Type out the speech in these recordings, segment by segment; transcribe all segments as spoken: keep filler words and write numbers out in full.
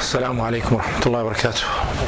السلام عليكم ورحمة الله وبركاته.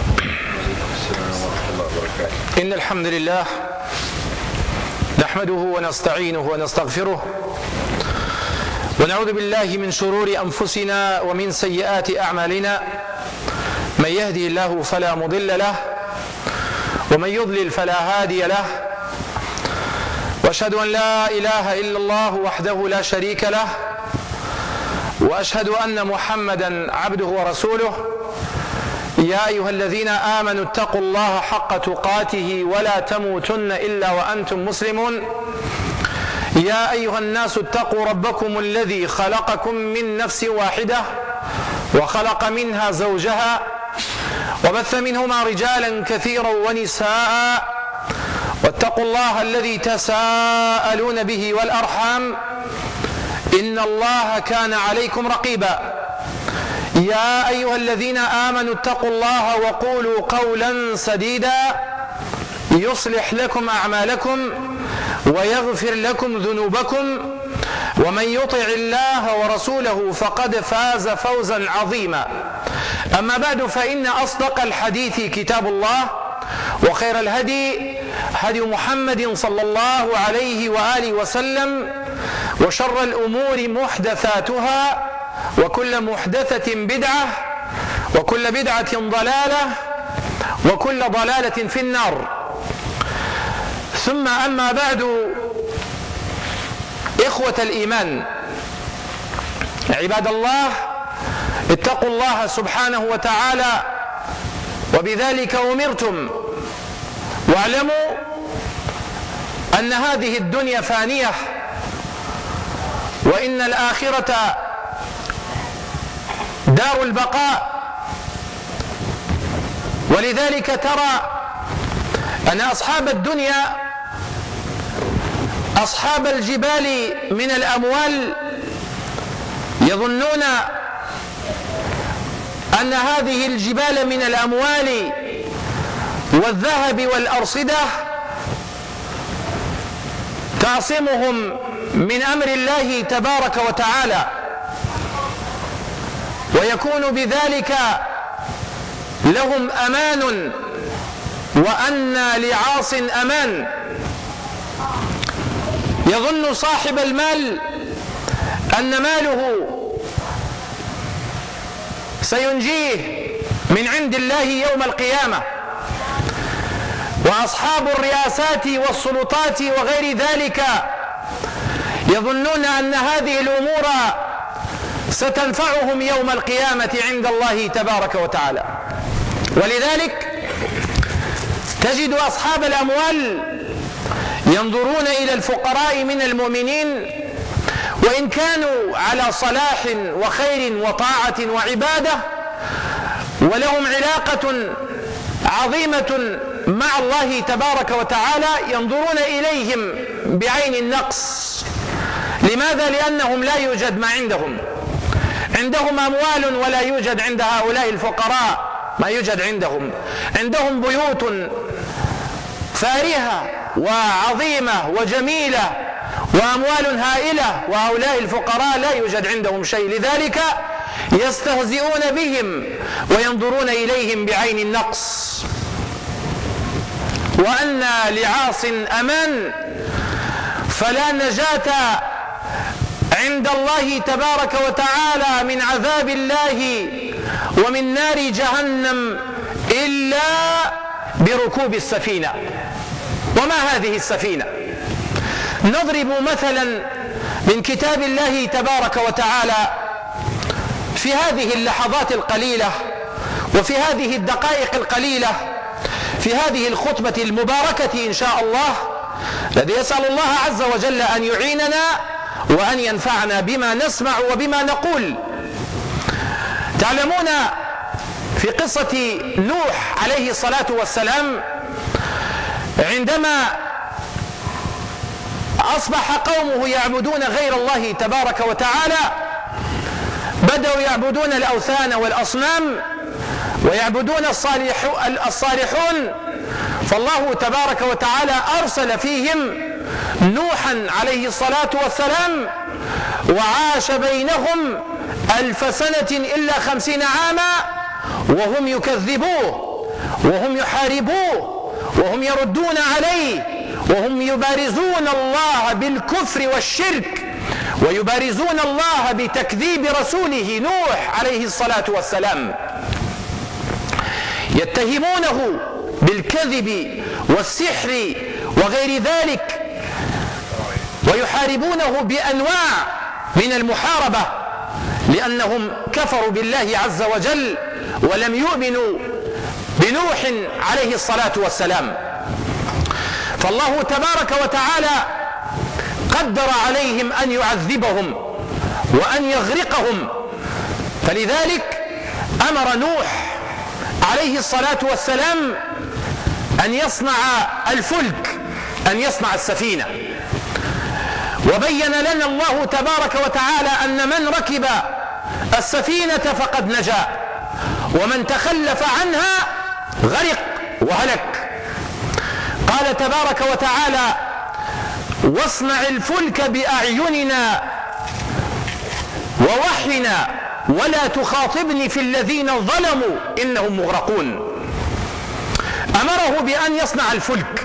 إن الحمد لله نحمده ونستعينه ونستغفره ونعوذ بالله من شرور أنفسنا ومن سيئات أعمالنا. من يهدي الله فلا مضل له ومن يضلل فلا هادي له، وأشهد أن لا إله إلا الله وحده لا شريك له، وأشهد أن محمدا عبده ورسوله. يا أيها الذين آمنوا اتقوا الله حق تقاته ولا تموتن إلا وأنتم مسلمون. يا أيها الناس اتقوا ربكم الذي خلقكم من نفس واحدة وخلق منها زوجها وبث منهما رجالا كثيرا ونساء، واتقوا الله الذي تساءلون به والأرحام إن الله كان عليكم رقيبا. يا أيها الذين آمنوا اتقوا الله وقولوا قولا سديدا يصلح لكم أعمالكم ويغفر لكم ذنوبكم، ومن يطع الله ورسوله فقد فاز فوزا عظيما. أما بعد، فإن أصدق الحديث كتاب الله، وخير الهدي هدي محمد صلى الله عليه وآله وسلم، وشر الأمور محدثاتها، وكل محدثة بدعة، وكل بدعة ضلالة، وكل ضلالة في النار. ثم أما بعد، إخوة الإيمان، عباد الله، اتقوا الله سبحانه وتعالى، وبذلك أمرتم. واعلموا أن هذه الدنيا فانية، وإن الآخرة دار البقاء. ولذلك ترى أن أصحاب الدنيا أصحاب الجبال من الأموال يظنون أن هذه الجبال من الأموال والذهب والأرصدة تعصمهم من أمر الله تبارك وتعالى، ويكون بذلك لهم أمان، وأن لعاص أمان. يظن صاحب المال أن ماله سينجيه من عند الله يوم القيامة، وأصحاب الرئاسات والسلطات وغير ذلك يظنون أن هذه الأمور ستنفعهم يوم القيامة عند الله تبارك وتعالى. ولذلك تجد أصحاب الأموال ينظرون إلى الفقراء من المؤمنين، وإن كانوا على صلاح وخير وطاعة وعبادة، ولهم علاقة عظيمة مع الله تبارك وتعالى، ينظرون إليهم بعين النقص. لماذا؟ لأنهم لا يوجد ما عندهم. عندهم أموال ولا يوجد عند هؤلاء الفقراء ما يوجد عندهم. عندهم بيوت فارهة وعظيمة وجميلة وأموال هائلة، وهؤلاء الفقراء لا يوجد عندهم شيء. لذلك يستهزئون بهم وينظرون إليهم بعين النقص. وأن لعاص أمان، فلا نجاة عند الله تبارك وتعالى من عذاب الله ومن نار جهنم إلا بركوب السفينة. وما هذه السفينة؟ نضرب مثلا من كتاب الله تبارك وتعالى في هذه اللحظات القليلة، وفي هذه الدقائق القليلة، في هذه الخطبة المباركة إن شاء الله، الذي يسأل الله عز وجل أن يعيننا وأن ينفعنا بما نسمع وبما نقول. تعلمون في قصة نوح عليه الصلاة والسلام، عندما أصبح قومه يعبدون غير الله تبارك وتعالى، بدأوا يعبدون الأوثان والأصنام ويعبدون الصالحون، فالله تبارك وتعالى أرسل فيهم نوحا عليه الصلاة والسلام، وعاش بينهم ألف سنة إلا خمسين عاما، وهم يكذبوه وهم يحاربوه وهم يردون عليه وهم يبارزون الله بالكفر والشرك ويبارزون الله بتكذيب رسوله نوح عليه الصلاة والسلام، يتهمونه بالكذب والسحر وغير ذلك، ويحاربونه بأنواع من المحاربة لأنهم كفروا بالله عز وجل ولم يؤمنوا بنوح عليه الصلاة والسلام. فالله تبارك وتعالى قدر عليهم أن يعذبهم وأن يغرقهم، فلذلك أمر نوح عليه الصلاة والسلام أن يصنع الفلك، أن يصنع السفينة. وبين لنا الله تبارك وتعالى أن من ركب السفينة فقد نجا، ومن تخلف عنها غرق وهلك. قال تبارك وتعالى: واصنع الفلك بأعيننا ووحينا ولا تخاطبني في الذين ظلموا إنهم مغرقون. أمره بأن يصنع الفلك.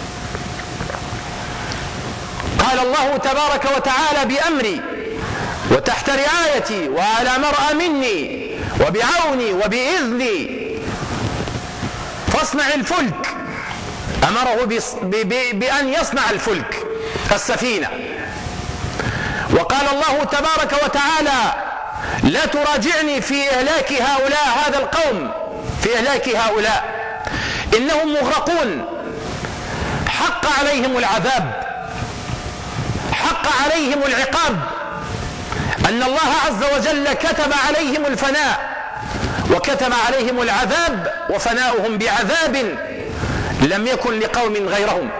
قال الله تبارك وتعالى بأمري وتحت رعايتي وعلى مرأى مني وبعوني وبإذني فاصنع الفلك. أمره بأن يصنع الفلك السفينة. وقال الله تبارك وتعالى: لا تراجعني في إهلاك هؤلاء، هذا القوم في إهلاك هؤلاء إنهم مغرقون. حق عليهم العذاب، حق عليهم العقاب، أن الله عز وجل كتب عليهم الفناء وكتب عليهم العذاب، وفناؤهم بعذاب لم يكن لقوم غيرهم.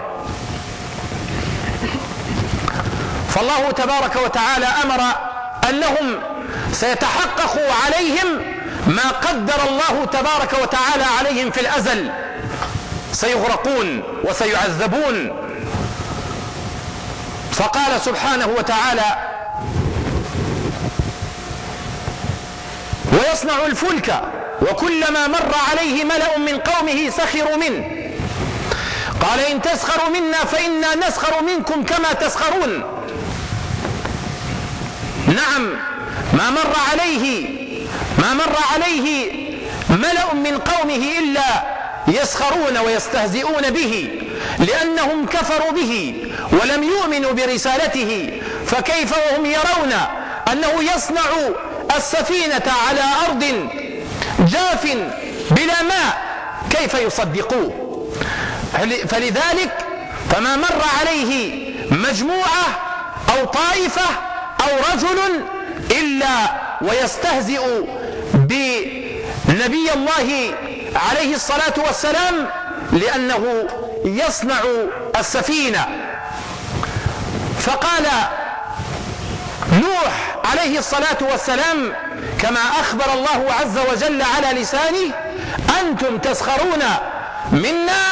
فالله تبارك وتعالى أمر أنهم سيتحقق عليهم ما قدر الله تبارك وتعالى عليهم في الأزل، سيغرقون وسيعذبون. فقال سبحانه وتعالى: ويصنع الفلك وكلما مر عليه ملأ من قومه سخروا منه قال إن تسخروا منا فإنا نسخر منكم كما تسخرون. نعم، ما مر عليه ما مر عليه ملأ من قومه إلا يسخرون ويستهزئون به، لأنهم كفروا به ولم يؤمنوا برسالته. فكيف وهم يرون أنه يصنع السفينة على أرض جاف بلا ماء، كيف يصدقوه؟ فلذلك فما مر عليه مجموعة أو طائفة أو رجل إلا ويستهزئ بنبي الله عليه الصلاة والسلام، لأنه يصنع السفينة. فقال نوح عليه الصلاة والسلام كما أخبر الله عز وجل على لسانه: أنتم تسخرون منا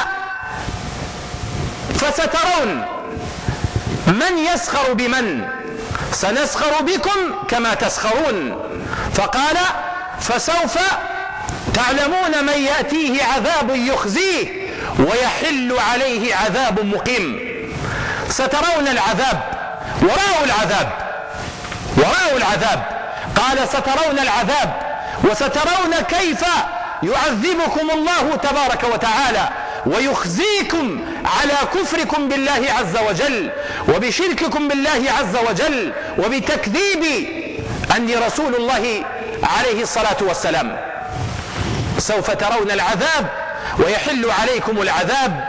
فسترون من يسخر بمن، سنسخر بكم كما تسخرون. فقال: فسوف تعلمون من يأتيه عذاب يخزيه ويحل عليه عذاب مقيم. سترون العذاب، ورأوا العذاب ورأوا العذاب قال: سترون العذاب وسترون كيف يعذبكم الله تبارك وتعالى ويخزيكم على كفركم بالله عز وجل وبشرككم بالله عز وجل وبتكذيب أني رسول الله عليه الصلاة والسلام. سوف ترون العذاب ويحل عليكم العذاب.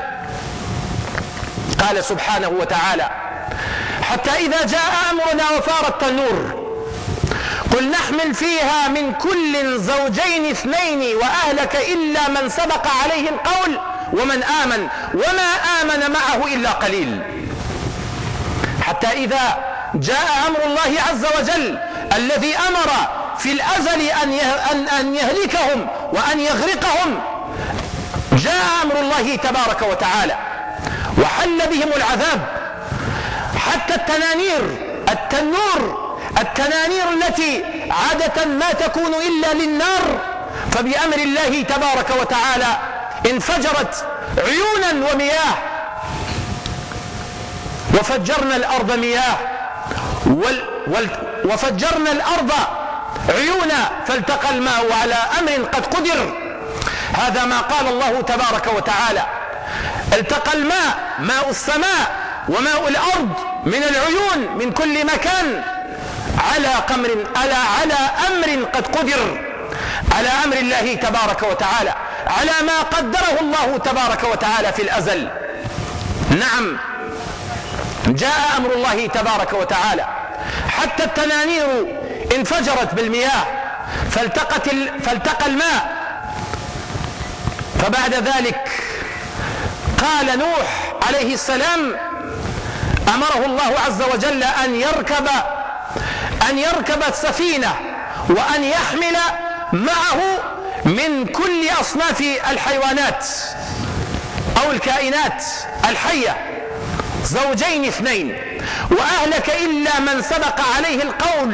قال سبحانه وتعالى: حتى إذا جاء أمرنا وفار التنور قل نحمل فيها من كل زوجين اثنين وأهلك إلا من سبق عليه القول ومن آمن وما آمن معه إلا قليل. حتى إذا جاء أمر الله عز وجل الذي أمر في الأزل أن يهلكهم وأن يغرقهم، جاء أمر الله تبارك وتعالى وحل بهم العذاب. حتى التنانير التنور التنانير التي عادة ما تكون إلا للنار فبأمر الله تبارك وتعالى انفجرت عيونا ومياه، وفجرنا الأرض مياه وال وال وفجرنا الأرض عيونا فالتقى الماء على أمر قد قدر. هذا ما قال الله تبارك وتعالى: التقى الماء، ماء السماء وماء الأرض من العيون من كل مكان على قمر على على أمر قد قدر، على أمر الله تبارك وتعالى، على ما قدره الله تبارك وتعالى في الأزل. نعم، جاء أمر الله تبارك وتعالى حتى التنانير انفجرت بالمياه فالتقت فالتقى الماء. فبعد ذلك قال نوح عليه السلام، أمره الله عز وجل أن يركب أن يركب السفينة وأن يحمل معه من كل أصناف الحيوانات أو الكائنات الحية زوجين اثنين، وأهلك إلا من سبق عليه القول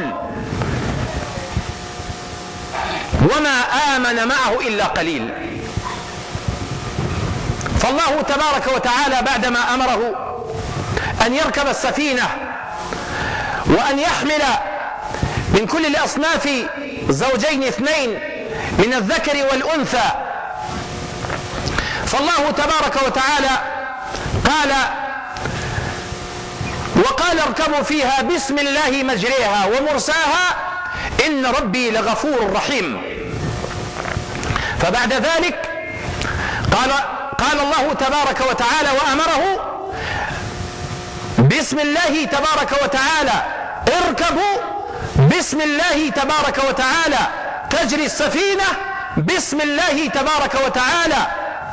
وما آمن معه إلا قليل. فالله تبارك وتعالى بعدما أمره أن يركب السفينة وأن يحمل من كل الأصناف زوجين اثنين من الذكر والأنثى، فالله تبارك وتعالى قال: وقال اركبوا فيها بسم الله مجريها ومرساها إن ربي لغفور رحيم. فبعد ذلك قال قال الله تبارك وتعالى وأمره بسم الله تبارك وتعالى: اركبوا بسم الله تبارك وتعالى تجري السفينة بسم الله تبارك وتعالى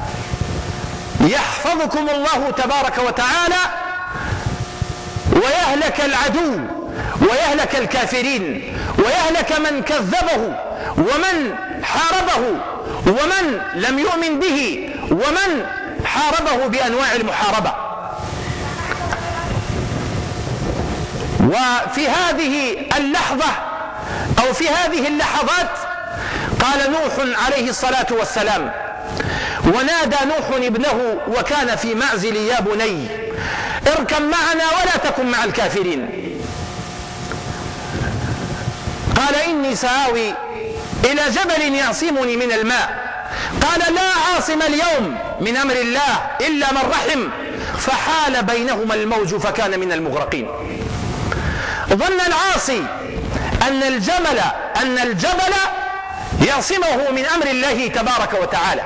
يحفظكم الله تبارك وتعالى ويهلك العدو ويهلك الكافرين ويهلك من كذبه ومن حاربه ومن لم يؤمن به ومن حاربه بأنواع المحاربة. وفي هذه اللحظة أو في هذه اللحظات قال نوح عليه الصلاة والسلام: ونادى نوح ابنه وكان في معزل: يا بني اركب معنا ولا تكن مع الكافرين. قال: إني سآوي إلى جبل يعصمني من الماء. قال: لا عاصم اليوم من أمر الله إلا من رحم، فحال بينهما الموج فكان من المغرقين. ظن العاصي أن الجبل أن الجبل يعصمه من أمر الله تبارك وتعالى.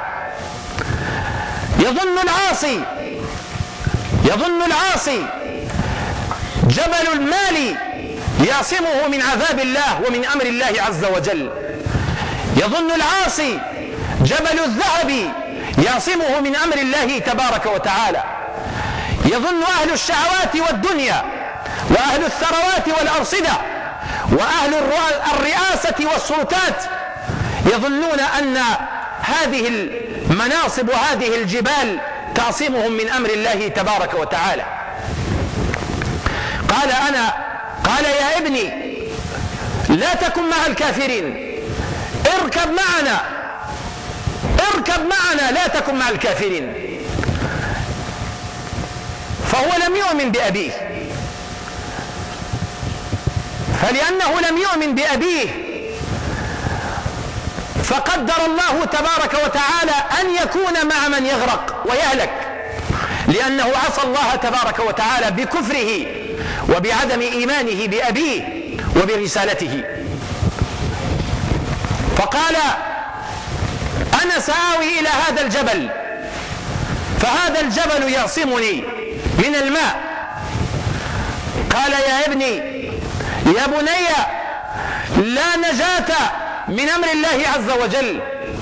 يظن العاصي يظن العاصي جبل المال يعصمه من عذاب الله ومن أمر الله عز وجل. يظن العاصي جبل الذهب يعصمه من أمر الله تبارك وتعالى. يظن أهل الشهوات والدنيا وأهل الثروات والأرصدة وأهل الرئاسة والسلطات يظنون أن هذه المناصب وهذه الجبال تعصمهم من أمر الله تبارك وتعالى. قال أنا قال يا ابني لا تكن مع الكافرين، اركب معنا اركب معنا لا تكن مع الكافرين. فهو لم يؤمن بأبيه، فلأنه لم يؤمن بأبيه فقدر الله تبارك وتعالى أن يكون مع من يغرق ويهلك، لأنه عصى الله تبارك وتعالى بكفره وبعدم إيمانه بأبيه وبرسالته. فقال أنا سآوي إلى هذا الجبل، فهذا الجبل يعصمني من الماء. قال يا ابني يا بني لا نجاة من أمر الله عز وجل،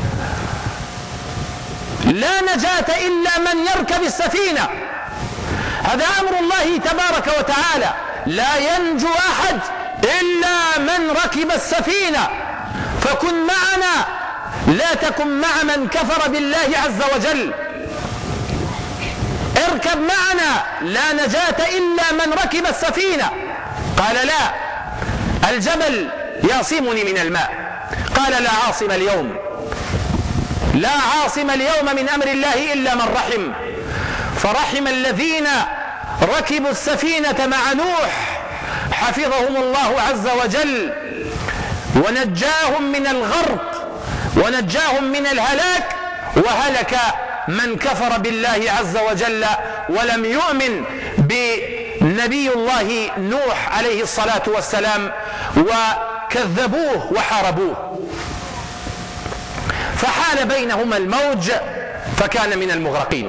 لا نجاة إلا من يركب السفينة. هذا أمر الله تبارك وتعالى، لا ينجو أحد إلا من ركب السفينة. فكن معنا لا تكن مع من كفر بالله عز وجل، اركب معنا لا نجاة إلا من ركب السفينة. قال لا، الجبل يعصمني من الماء. قال لا عاصم اليوم لا عاصم اليوم من أمر الله إلا من رحم، فرحم الذين ركبوا السفينة مع نوح حفظهم الله عز وجل ونجاهم من الغرق ونجاهم من الهلاك، وهلك من كفر بالله عز وجل ولم يؤمن بنبي الله نوح عليه الصلاة والسلام وكذبوه وحاربوه، فحال بينهما الموج فكان من المغرقين.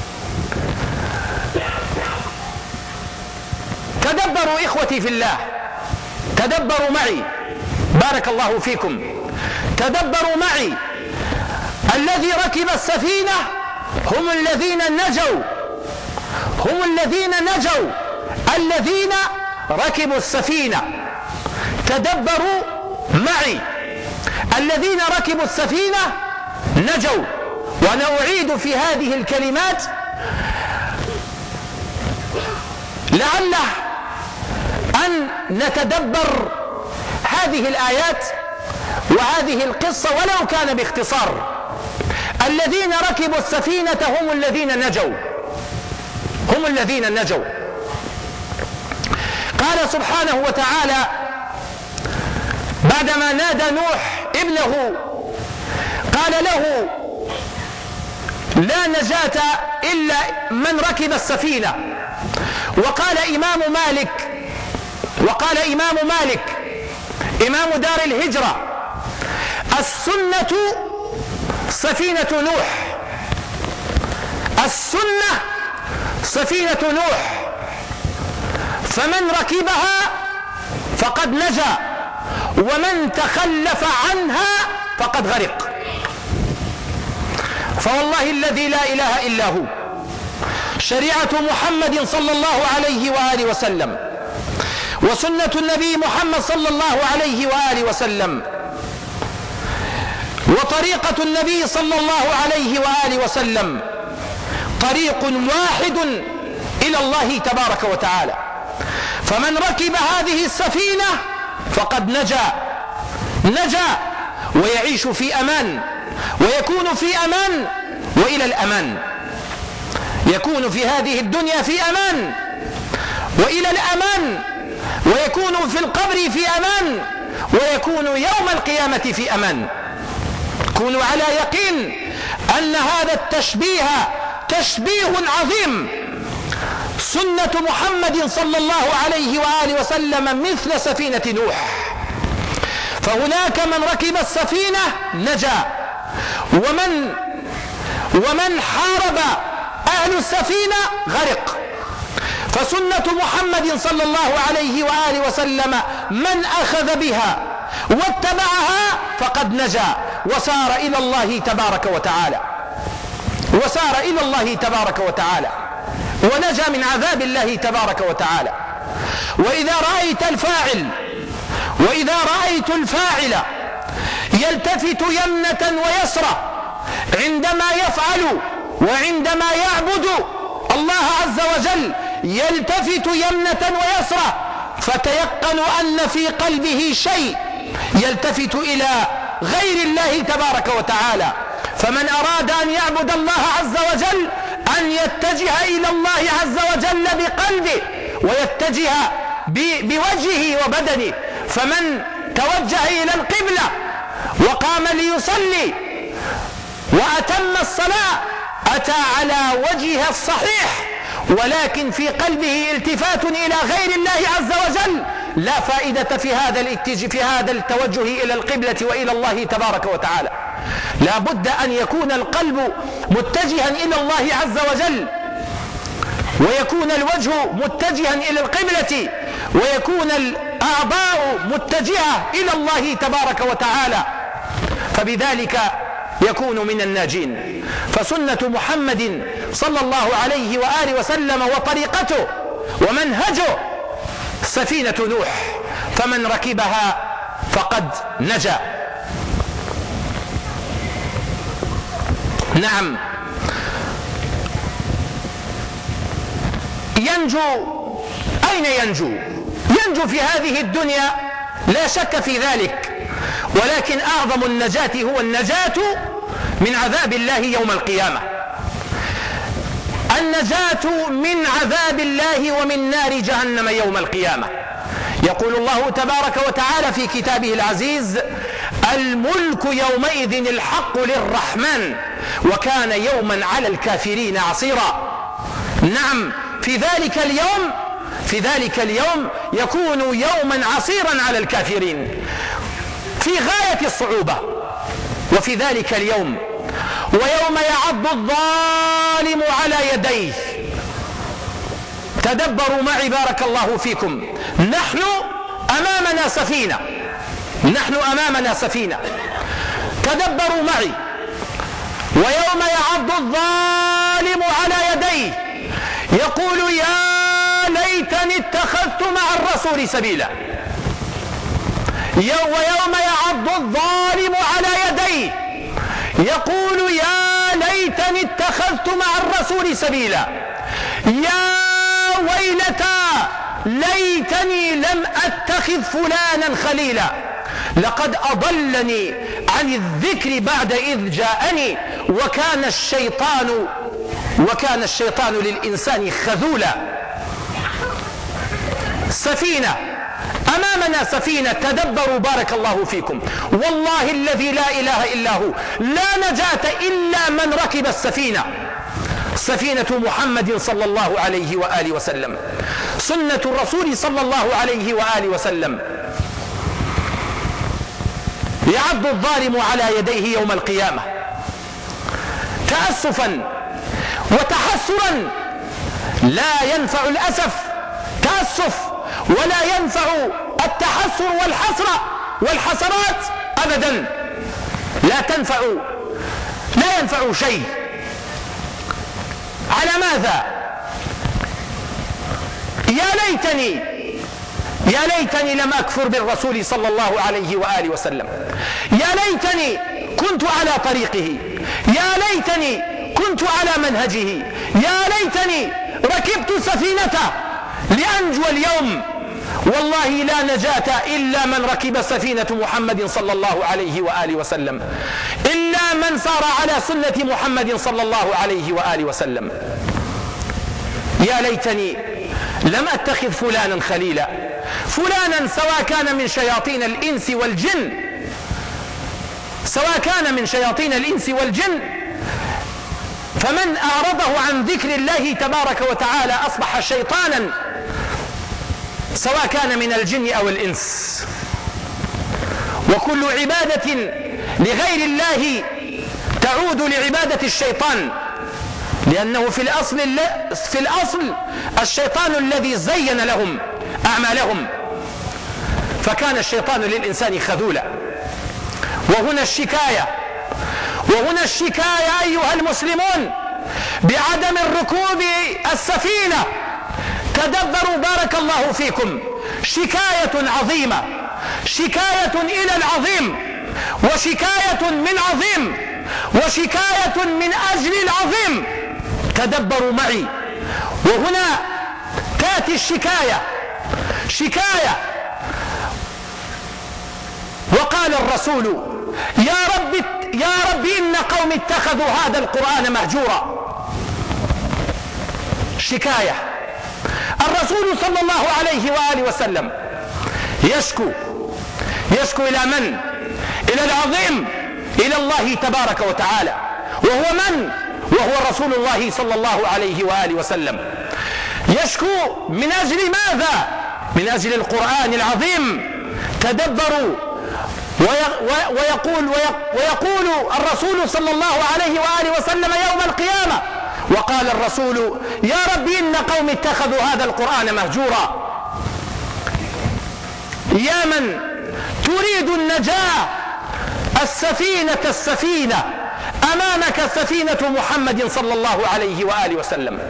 تدبروا إخوتي في الله، تدبروا معي بارك الله فيكم، تدبروا معي. الذي ركب السفينة هم الذين نجوا، هم الذين نجوا الذين ركبوا السفينة. تدبروا معي، الذين ركبوا السفينة نجوا. وأنا أعيد في هذه الكلمات لعله أن نتدبر هذه الآيات وهذه القصة ولو كان باختصار. الذين ركبوا السفينة هم الذين نجوا، هم الذين نجوا. قال سبحانه وتعالى بعدما نادى نوح ابنه قال له لا نجاة إلا من ركب السفينة. وقال إمام مالك وقال إمام مالك إمام دار الهجرة السنة سفينة نوح، السنة سفينة نوح، فمن ركبها فقد نجا ومن تخلف عنها فقد غرق. فوالله الذي لا إله إلا هو شريعة محمد صلى الله عليه وآله وسلم وسنة النبي محمد صلى الله عليه وآله وسلم وطريقة النبي صلى الله عليه وآله وسلم طريق واحد إلى الله تبارك وتعالى. فمن ركب هذه السفينة فقد نجا نجا ويعيش في أمان ويكون في أمان وإلى الأمان، يكون في هذه الدنيا في أمان وإلى الأمان، ويكون في القبر في أمان، ويكون يوم القيامة في أمان. كونوا على يقين أن هذا التشبيه تشبيه عظيم. سنة محمد صلى الله عليه وآله وسلم مثل سفينة نوح، فهناك من ركب السفينة نجا، ومن ومن حارب أهل السفينة غرق. فسنة محمد صلى الله عليه وآله وسلم من أخذ بها واتبعها فقد نجا وسار إلى الله تبارك وتعالى، وسار إلى الله تبارك وتعالى ونجا من عذاب الله تبارك وتعالى. وإذا رأيت الفاعل وإذا رأيت الفاعل يلتفت يمنة ويسرى عندما يفعل وعندما يعبد الله عز وجل، يلتفت يمنة ويسرى، فتيقن أن في قلبه شيء يلتفت إلى غير الله تبارك وتعالى. فمن أراد أن يعبد الله عز وجل أن يتجه إلى الله عز وجل بقلبه ويتجه بوجهه وبدنه. فمن توجه إلى القبلة وقام ليصلي وأتم الصلاة أتى على وجهه الصحيح، ولكن في قلبه التفات إلى غير الله عز وجل، لا فائدة في هذا الاتجاه في هذا التوجه إلى القبلة وإلى الله تبارك وتعالى. لا بد أن يكون القلب متجها إلى الله عز وجل، ويكون الوجه متجها إلى القبلة، ويكون الأعضاء متجهة إلى الله تبارك وتعالى، فبذلك يكون من الناجين. فسنة محمد صلى الله عليه وآله وسلم وطريقته ومنهجه سفينة نوح، فمن ركبها فقد نجا. نعم، ينجو. أين ينجو؟ ينجو في هذه الدنيا لا شك في ذلك، ولكن أعظم النجاة هو النجاة من عذاب الله يوم القيامة، النجاة من عذاب الله ومن نار جهنم يوم القيامة. يقول الله تبارك وتعالى في كتابه العزيز: الملك يومئذ الحق للرحمن وكان يوما على الكافرين عسيرا. نعم، في ذلك اليوم في ذلك اليوم يكون يوما عسيرا على الكافرين في غاية الصعوبة. وفي ذلك اليوم ويوم يعض الظالم على يديه. تدبروا معي بارك الله فيكم، نحن أمامنا سفينة نحن أمامنا سفينة تدبروا معي. ويوم يعض الظالم على يديه يقول: يا ليتني اتخذت مع الرسول سبيلا. ويوم يعض الظالم على يديه يقول: يا ليتني اتخذت مع الرسول سبيلا. يا ويلتى ليتني لم أتخذ فلانا خليلا، لقد أضلني عن الذكر بعد إذ جاءني وكان الشيطان وكان الشيطان للإنسان خذولا. سفينة أمامنا سفينة. تدبروا بارك الله فيكم، والله الذي لا إله إلا هو لا نجاة إلا من ركب السفينة، سفينة محمد صلى الله عليه وآله وسلم، سنة الرسول صلى الله عليه وآله وسلم. يعض الظالم على يديه يوم القيامة تأسفا وتحسرا. لا ينفع الأسف تأسف، ولا ينفع التحسر والحسرة والحسرات أبدا، لا تنفع لا ينفع شيء. على ماذا؟ يا ليتني يا ليتني لم أكفر بالرسول صلى الله عليه وآله وسلم، يا ليتني كنت على طريقه، يا ليتني كنت على منهجه، يا ليتني ركبت سفينته لأنجو اليوم. والله لا نجاة إلا من ركب سفينة محمد صلى الله عليه وآله وسلم، إلا من سار على سنة محمد صلى الله عليه وآله وسلم. يا ليتني لم أتخذ فلانا خليلا، فلانا سواء كان من شياطين الإنس والجن سواء كان من شياطين الإنس والجن فمن أعرضه عن ذكر الله تبارك وتعالى أصبح شيطانا، سواء كان من الجن أو الإنس. وكل عبادة لغير الله تعود لعبادة الشيطان، لأنه في الأصل في الأصل الشيطان الذي زين لهم أعمالهم، فكان الشيطان للإنسان خذولا. وهنا الشكاية وهنا الشكاية أيها المسلمون بعدم الركوب السفينة. تدبروا بارك الله فيكم، شكاية عظيمة، شكاية إلى العظيم، وشكاية من عظيم، وشكاية من أجل العظيم. تدبروا معي. وهنا تأتي الشكاية شكاية وقال الرسول: يا رب يا رب إن قوم اتخذوا هذا القرآن مهجورا. شكاية. الرسول صلى الله عليه وآله وسلم يشكو يشكو إلى من؟ إلى العظيم، إلى الله تبارك وتعالى. وهو من؟ وهو رسول الله صلى الله عليه وآله وسلم. يشكو من أجل ماذا؟ من أجل القرآن العظيم. تدبروا. ويقول ويقول الرسول صلى الله عليه وآله وسلم يوم القيامة: وقال الرسول: يا رب إن قوم اتخذوا هذا القرآن مهجورا. يا من تريد النجاة، السفينة السفينة أمامك سفينة محمد صلى الله عليه وآله وسلم.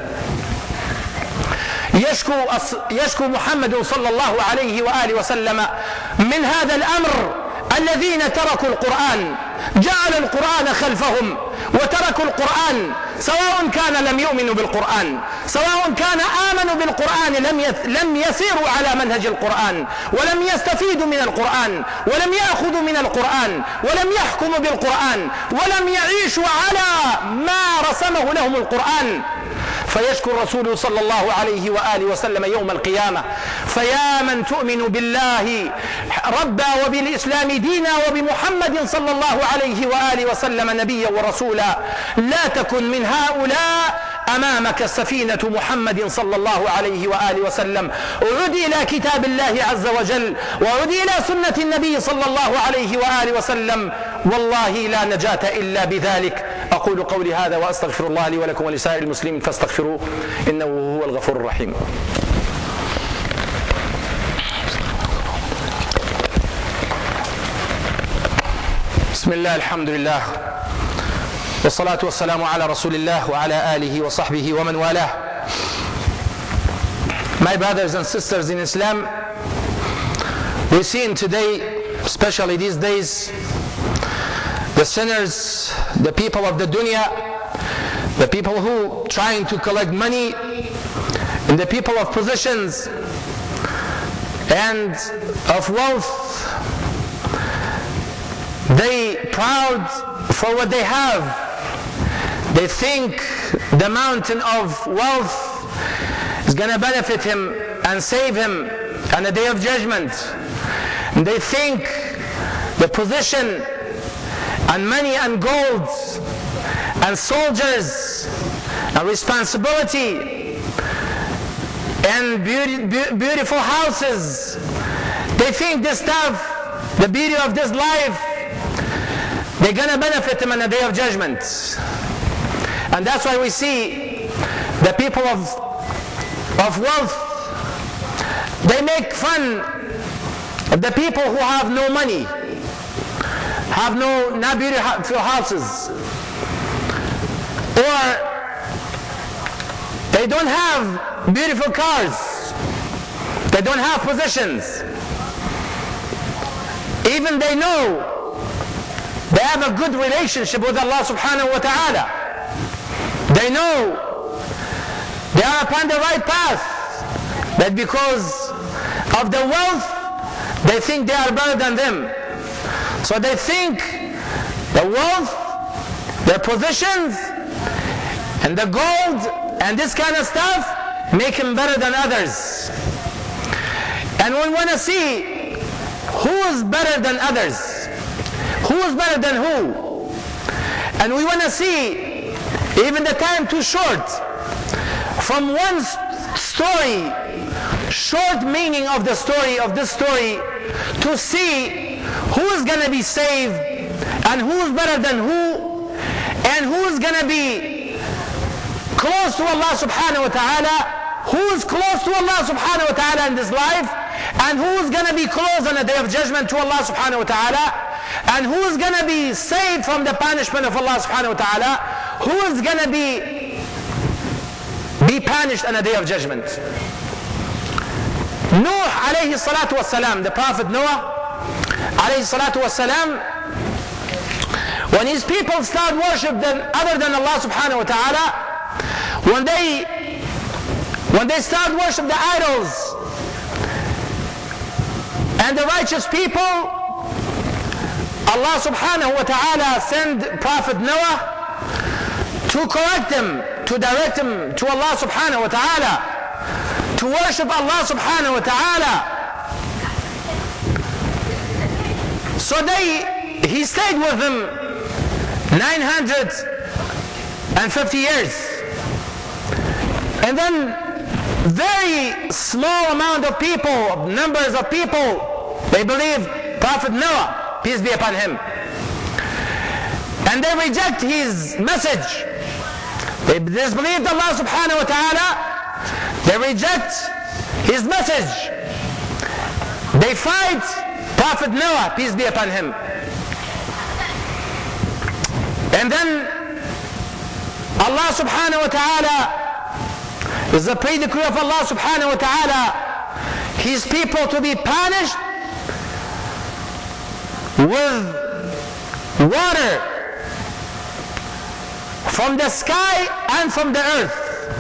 يشكو يشكو محمد صلى الله عليه وآله وسلم من هذا الأمر. الذين تركوا القرآن جعل القرآن خلفهم وتركوا القرآن، سواء كان لم يؤمنوا بالقرآن، سواء كان آمنوا بالقرآن لم لم يسيروا على منهج القرآن، ولم يستفيدوا من القرآن، ولم يأخذوا من القرآن، ولم يحكموا بالقرآن، ولم يعيشوا على ما رسمه لهم القرآن. فيشكو الرسول صلى الله عليه وآله وسلم يوم القيامة: فيا من تؤمن بالله ربا وبالإسلام دينا وبمحمد صلى الله عليه وآله وسلم نبيا ورسولا، لا تكن من هؤلاء، أمامك سفينة محمد صلى الله عليه وآله وسلم. عد إلى كتاب الله عز وجل، وعد إلى سنة النبي صلى الله عليه وآله وسلم، والله لا نجاة إلا بذلك. أقول قولي هذا وأستغفر الله لي ولكم ولسائر المسلمين فاستغفروه إنه هو الغفور الرحيم. بسم الله، الحمد لله، والصلاة والسلام على رسول الله وعلى آله وصحبه ومن والاه. My brothers and sisters in Islam, we see in today, especially these days, the sinners, the people of the dunya, the people who trying to collect money, and the people of positions and of wealth, they proud for what they have. They think the mountain of wealth is going to benefit him and save him on the day of judgment. And they think the position and money and gold and soldiers and responsibility and beauty, be- beautiful houses, they think this stuff, the beauty of this life, they're going to benefit them on the day of judgment. And that's why we see the people of, of wealth, they make fun of the people who have no money, have no not beautiful houses, or they don't have beautiful cars, they don't have possessions. Even they know they have a good relationship with Allah subhanahu wa ta'ala. They know they are upon the right path, but because of the wealth, they think they are better than them. So they think the wealth, their positions, and the gold, and this kind of stuff make them better than others. And we want to see who is better than others. Who is better than who? And we want to see, even the time too short, from one story, short meaning of the story of this story, to see who is going to be saved and who is better than who, and who is going to be close to Allah subhanahu wa ta'ala, who is close to Allah subhanahu wa ta'ala in this life, and who is going to be close on the day of judgment to Allah subhanahu wa ta'ala, and who is going to be saved from the punishment of Allah subhanahu wa ta'ala, who is going to be be punished on the day of judgment. Nuh alayhi salatu wassalam, the Prophet Noah alayhi salatu wassalam, when his people start worship other than Allah subhanahu wa ta'ala, when they when they start worship the idols, and the righteous people, Allah subhanahu wa ta'ala send Prophet Noah to correct them, to direct them to Allah subhanahu wa ta'ala, to worship Allah subhanahu wa ta'ala. So they, he stayed with them nine hundred fifty years. And then very small amount of people, numbers of people, they believe Prophet Noah, peace be upon him. And they reject his message. They disbelieved Allah subhanahu wa ta'ala. They reject his message. They fight Prophet Noah, peace be upon him. And then Allah subhanahu wa ta'ala is the pre-decree of Allah subhanahu wa ta'ala, his people to be punished with water from the sky and from the earth.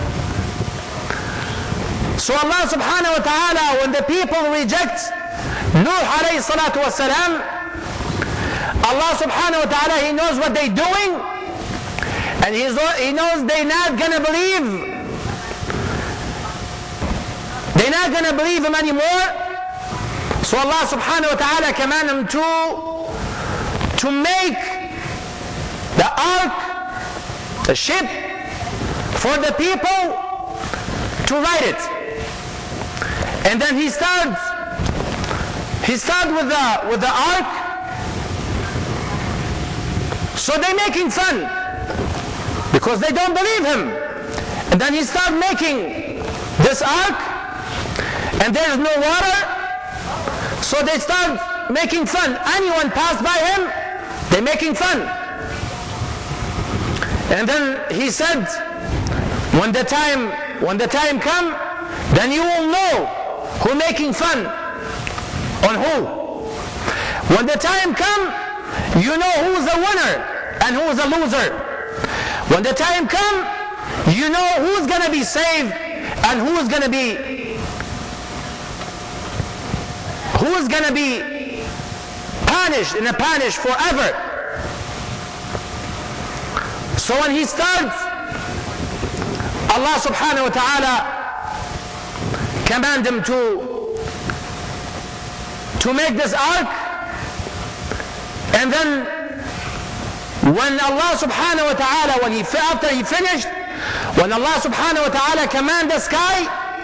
So Allah subhanahu wa ta'ala, when the people reject Nuh alayhi salatu wasalam, Allah subhanahu wa ta'ala, He knows what they're doing, and he's, He knows they're not going to believe. They're not going to believe Him anymore. So Allah subhanahu wa ta'ala commanded Him to, to make the ark, the ship, for the people to ride it. And then He starts, He starts with the, with the ark. So they're making fun because they don't believe Him. And then He starts making this ark, and there's no water, so they start making fun. Anyone pass by Him, they're making fun. And then He said, when the time, when the time come, then you will know who making fun on who. When the time come, you know who's the winner and who's the loser. When the time come, you know who's going to be saved and who's going to be who's going to be punished in a punish forever. So when He starts, Allah subhanahu wa ta'ala command Him to to make this ark. And then when Allah subhanahu wa ta'ala, when he, after He finished, when Allah subhanahu wa ta'ala command the sky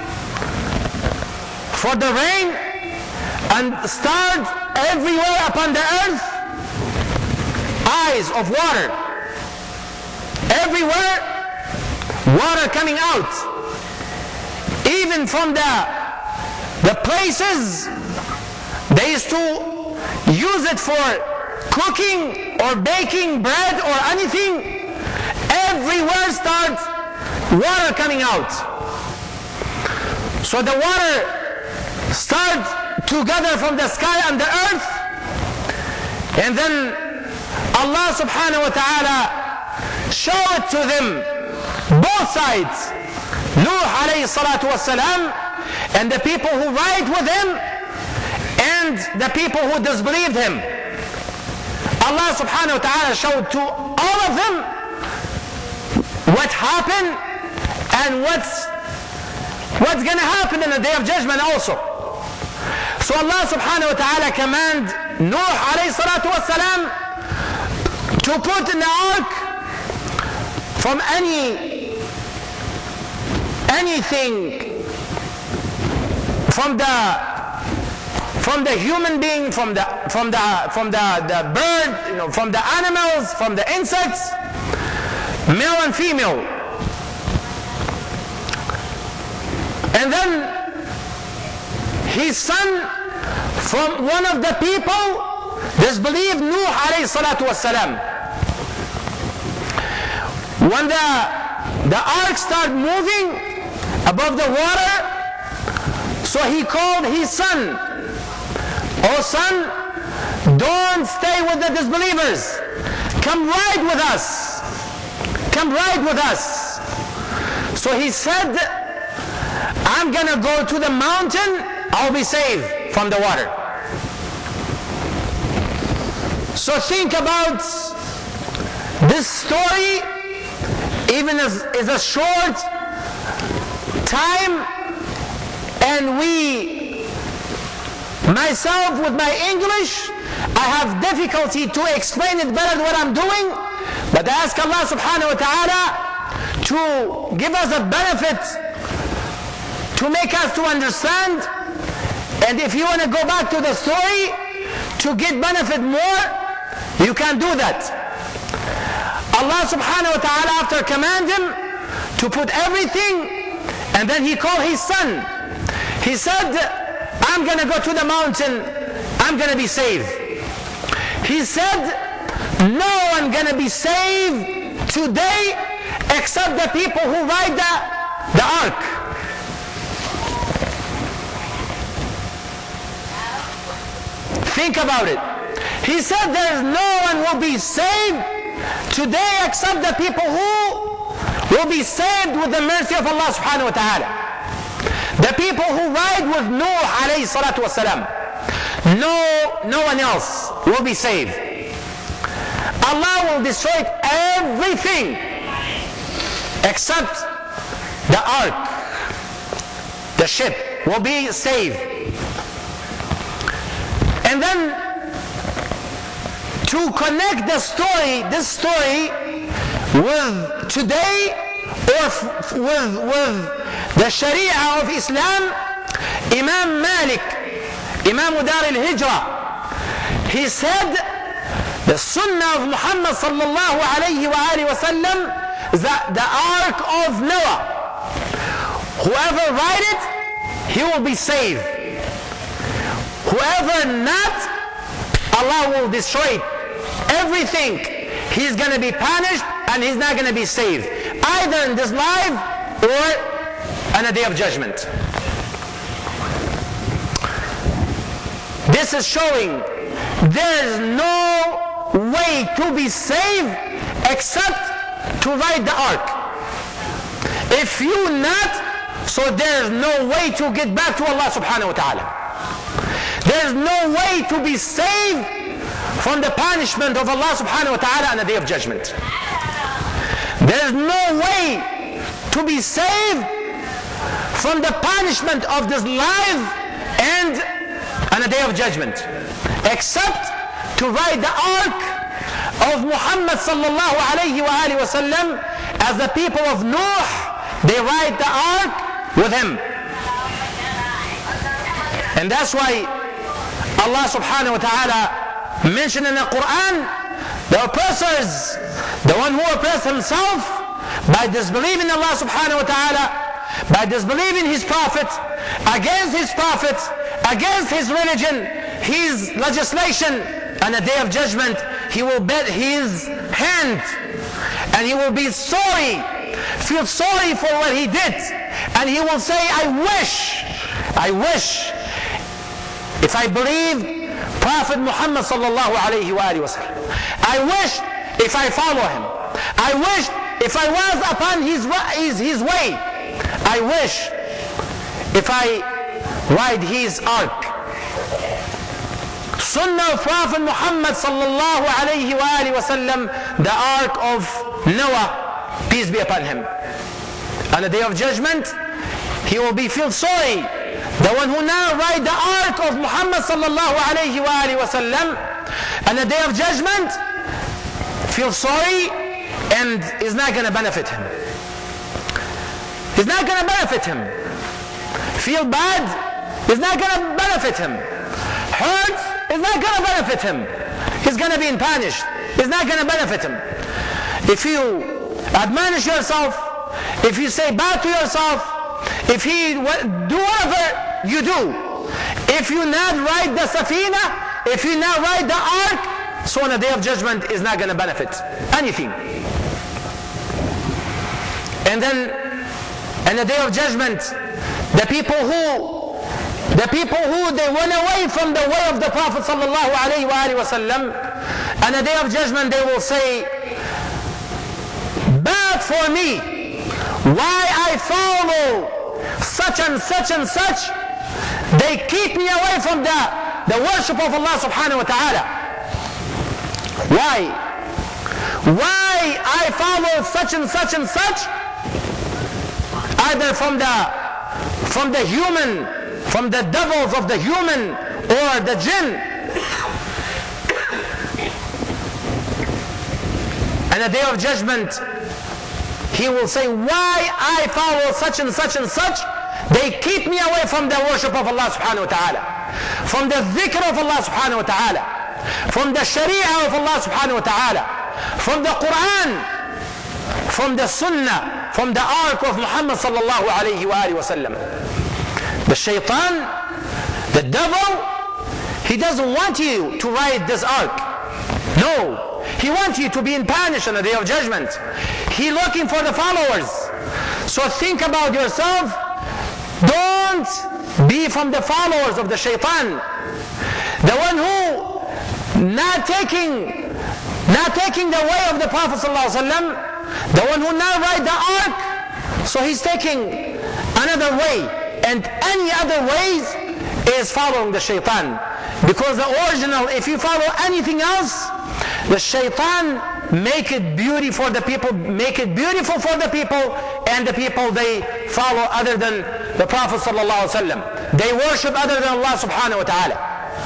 for the rain and start everywhere upon the earth eyes of water, everywhere water coming out, even from the the places they used to use it for cooking or baking bread or anything, everywhere starts water coming out. So the water starts together from the sky and the earth, and then Allah subhanahu wa ta'ala show it to them, both sides, Nuh alayhi salatu wasalam, and the people who ride with him, and the people who disbelieved him. Allah subhanahu wa ta'ala showed to all of them what happened and what's what's going to happen in the day of judgment also. So Allah subhanahu wa ta'ala command Nuh alayhi salatu wasalam to put in the ark from any anything, from the from the human being, from the from the from the, the bird, you know, from the animals, from the insects, male and female. And then his son from one of the people disbelieved Nuh alayhi salatu wasalam. When the the ark started moving above the water, so he called his son, "Oh son, don't stay with the disbelievers. Come ride with us. Come ride with us." So he said, "I'm going to go to the mountain. I'll be saved from the water." So think about this story, even as is a short time, and we, myself with my English, I have difficulty to explain it better than what I'm doing, but I ask Allah subhanahu wa ta'ala to give us a benefit, to make us to understand. And if you want to go back to the story to get benefit more, you can do that. Allah subhanahu wa ta'ala, after command him to put everything, and then he called his son. He said, "I'm going to go to the mountain. I'm going to be saved." He said, "No one going to be saved today except the people who ride the, the ark." Think about it. He said there's no one will be saved today except the people who will be saved with the mercy of Allah subhanahu wa ta'ala. The people who ride with Nuh alayhi salatu wasalam. No, no one else will be saved. Allah will destroy everything except the ark. The ship will be saved. And then to connect the story, this story with today or with, with the Sharia of Islam, Imam Malik, Imam Dar al-Hijrah, he said the Sunnah of Muhammad sallallahu alayhi wa alihi wa sallam, the, the ark of Noah. Whoever ride it, he will be saved. Whoever not, Allah will destroy everything. He's going to be punished and he's not going to be saved, either in this life or on a day of judgment. This is showing there is no way to be saved except to ride the ark. If you not, so there is no way to get back to Allah subhanahu wa ta'ala. There is no way to be saved from the punishment of Allah subhanahu wa ta'ala on the day of judgment. There is no way to be saved from the punishment of this life and on the day of judgment, except to ride the ark of Muhammad sallallahu alayhi wa alihi wa sallam, as the people of Nuh, they ride the ark with him. And that's why Allah subhanahu wa ta'ala mentioned in the Quran, the oppressors, the one who oppressed himself by disbelieving Allah subhanahu wa ta'ala, by disbelieving his prophet, against his prophet, against his religion, his legislation, on the day of judgment, he will bend his hand and he will be sorry, feel sorry for what he did, and he will say, I wish, I wish if I believe Prophet Muhammad sallallahu alayhi wa alihi wa sallam. I wish if I follow him. I wish if I was upon his, his, his way. I wish if I ride his ark. Sunnah of Prophet Muhammad sallallahu alayhi wa alihi wa sallam, the ark of Noah, peace be upon him. On the day of judgment, he will be feel sorry. The one who now ride the ark of Muhammad sallallahu alayhi wa alihi wa sallam, on the day of judgment, feel sorry and is not going to benefit him. He's not going to benefit him. Feel bad is not going to benefit him. Hurt is not going to benefit him. He's going to be punished. It's not going to benefit him. If you admonish yourself, if you say bad to yourself, if you do whatever you do, if you not ride the safina, if you not ride the ark, so on the day of judgment is not going to benefit anything. And then in the day of judgment, the people who the people who they went away from the way of the Prophet sallallahu alaihi wasallam, on the day of judgment they will say, bad for me, why I follow such and such and such, they keep me away from the, the worship of Allah subhanahu wa ta'ala. Why? Why I follow such and such and such? Either from the from the human, from the devils of the human or the jinn. And the day of judgment, he will say, why I follow such and such and such? They keep me away from the worship of Allah subhanahu wa ta'ala, from the dhikr of Allah subhanahu wa ta'ala, from the sharia of Allah subhanahu wa ta'ala, from the Quran, from the sunnah, from the ark of Muhammad sallallahu alayhi wa alihi wa sallam. The shaitan, the devil, he doesn't want you to ride this ark. No, he wants you to be in punish on the day of judgment. He's looking for the followers. So think about yourself. Don't be from the followers of the shaitan. The one who not taking not taking the way of the Prophet ﷺ, the one who now ride the ark, so he's taking another way, and any other ways is following the shaitan. Because the original, if you follow anything else, the shaitan make it beauty for the people, make it beautiful for the people, and the people they follow other than the Prophet ﷺ. They worship other than Allah subhanahu wa ta'ala.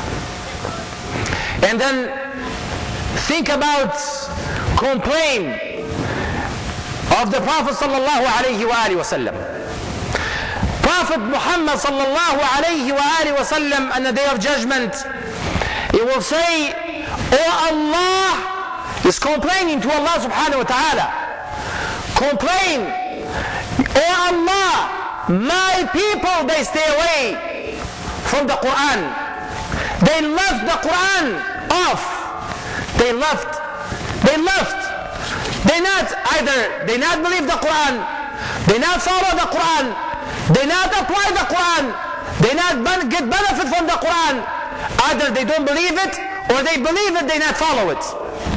And then think about complain of the Prophet sallallahu alayhi wa alihi wa sallam. Prophet Muhammad sallallahu alayhi wa alihi wa sallam on the day of judgment, he will say, "Oh Allah," is complaining to Allah subhanahu wa ta'ala. Complain, "Oh Allah, my people, they stay away from the Quran. They left the Quran off. They left. They left. They not either, they not believe the Quran, they not follow the Quran, they not apply the Quran, they not get benefit from the Quran. Either they don't believe it, or they believe it, they not follow it."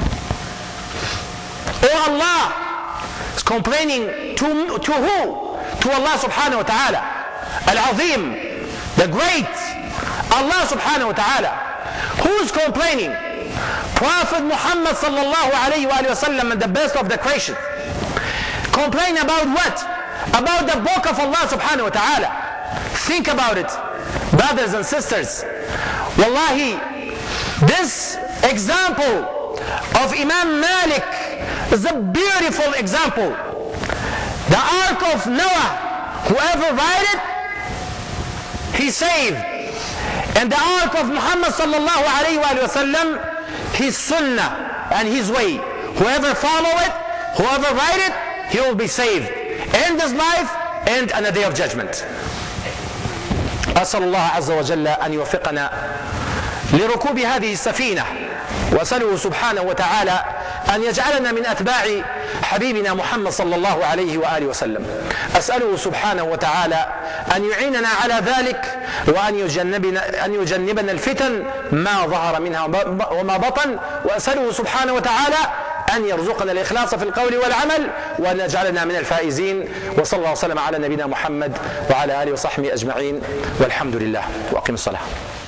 Oh Allah is complaining to, to who? To Allah subhanahu wa ta'ala. Al-Azim, the great Allah subhanahu wa ta'ala. Who's complaining? Prophet Muhammad sallallahu alayhi wa sallam, the best of the creation. Complain about what? About the book of Allah subhanahu wa ta'ala. Think about it, brothers and sisters. Wallahi, this example of Imam Malik is a beautiful example. The ark of Noah, whoever ride it, he's saved. And the ark of Muhammad sallallahu alayhi wa sallam, his sunnah and his way. Whoever follow it, whoever ride it, he will be saved in this life and on the day of judgment. أسأل الله عز وجل أن يوفقنا لركوب هذه السفينة، وأسأله سبحانه وتعالى أن يجعلنا من أتباع حبيبنا محمد صلى الله عليه وآله وسلم. أسأله سبحانه وتعالى أن يعيننا على ذلك، وأن يجنبنا, أن يجنبنا الفتن ما ظهر منها وما بطن. وأسأله سبحانه وتعالى أن يرزقنا الإخلاص في القول والعمل، وأن يجعلنا من الفائزين. وصلى الله وسلم على نبينا محمد وعلى آله وصحبه أجمعين، والحمد لله، وأقم الصلاة.